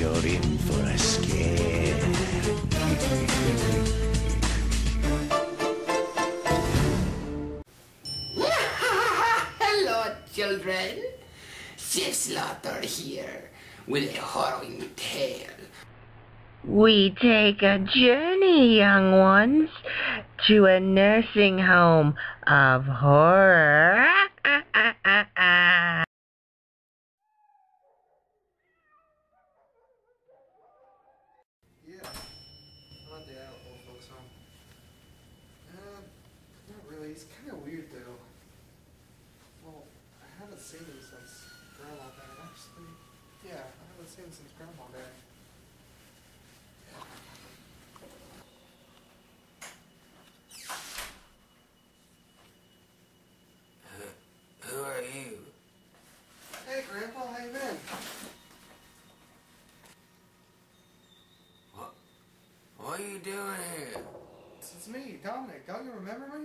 You're in for a scare. Hello, children. Chef Slaughter here with a harrowing tale. We take a journey, young ones, to a nursing home of horror. Yeah, I like the old folks home. Not really. He's kind of weird though. Well, I haven't seen him since Grandma died. Actually, yeah, I haven't seen him since Grandma died. Who are you? Hey, Grandpa, how you been? What are you doing here? It's me, Dominick. Don't you remember me?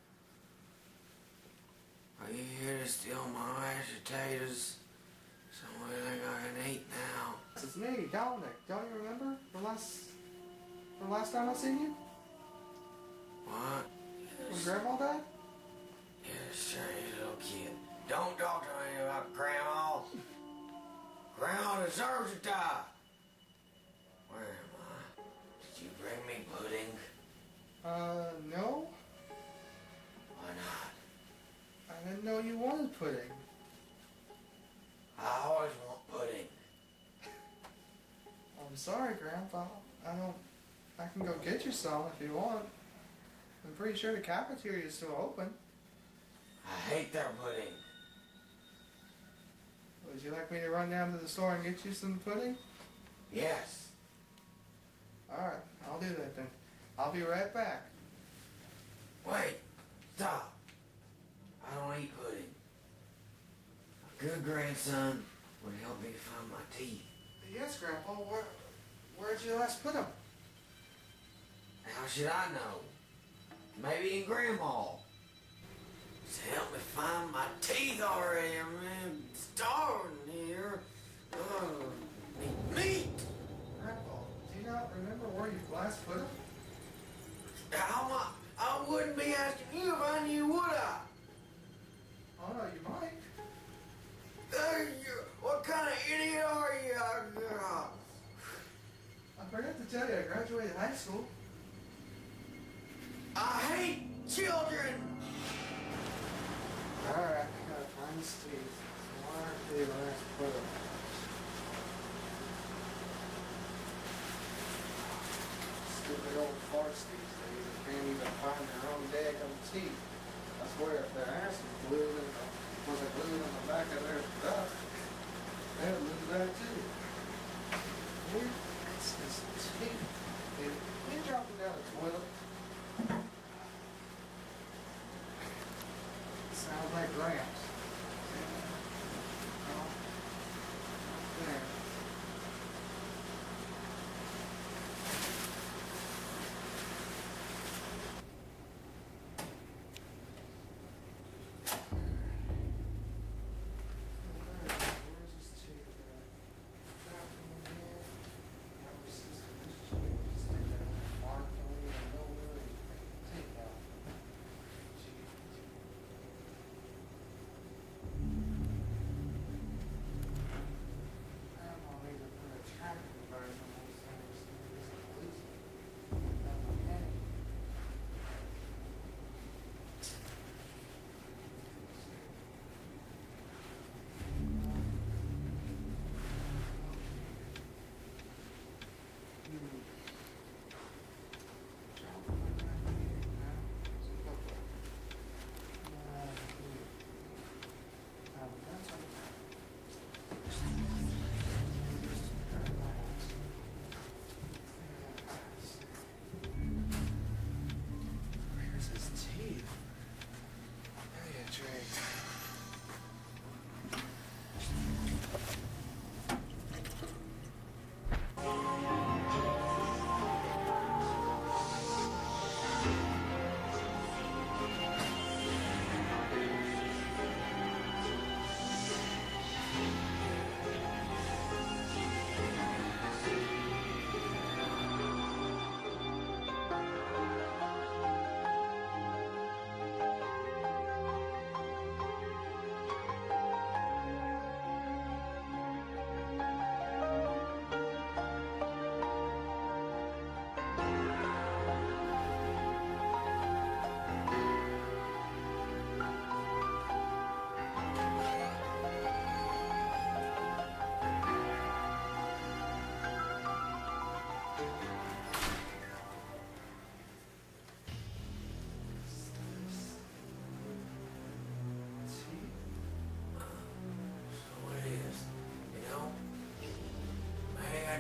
Are you here to steal my mashed potatoes? So we think I can eat now. It's me, Dominick. Don't you remember the last time I seen you? What? When Grandma died? You're a strange little kid. Don't talk to me about Grandma. Grandma deserves to die. Where am I? Did you bring me pudding? No. Why not? I didn't know you wanted pudding. I always want pudding. I'm sorry, Grandpa. I can go get you some if you want. I'm pretty sure the cafeteria is still open. I hate their pudding. Would you like me to run down to the store and get you some pudding? Yes. Alright, I'll do that then. I'll be right back. Wait. Stop. I don't eat pudding. A good grandson would help me find my teeth. Yes, Grandpa. Where'd you last put them? How should I know? Maybe in Grandma. Just help me find my teeth already. I'm starving here. Need meat. Grandpa, do you not remember where you last put them? How am I wouldn't be asking you if I knew, would I? Oh no, you might. What kind of idiot are you? I forgot to tell you, I graduated high school. I hate children. Alright, I gotta find his teeth. Where did you last put them? Stupid old farts these days that can't even find their own daggum teeth. I swear if their ass was glued in the back of their duck, they'd lose that too. Where is his teeth? Did he drop them down the toilet? Sounds like Gramps. Oh, there. Where's his teeth at? That one again.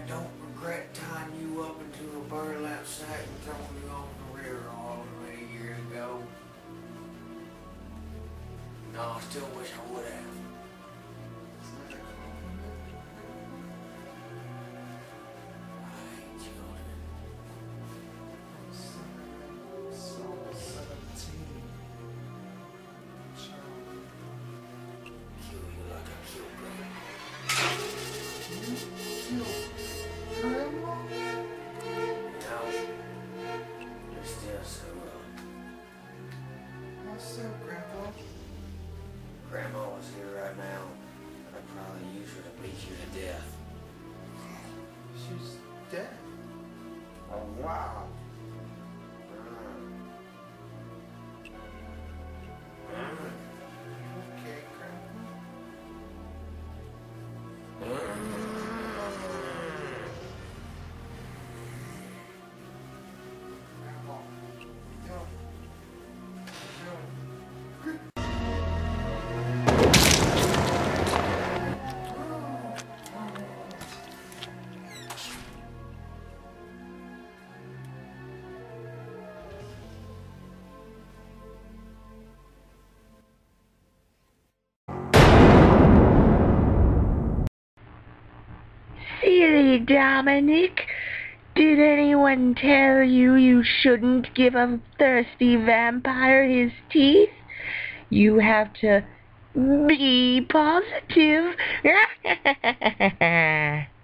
don't regret tying you up into a burlap sack and throwing you off the river all the many years ago. No, I still wish I would have. I hate children. So 17. Kill you like I killed Grandma. You Grandma? No. You're still so What's up, Grandpa? Grandma was here right now. I'd probably use her to beat you to death. She's dead. Oh, wow. Okay, Grandpa. Grandpa. Yo. Silly Dominick, did anyone tell you you shouldn't give a thirsty vampire his teeth? You have to be positive.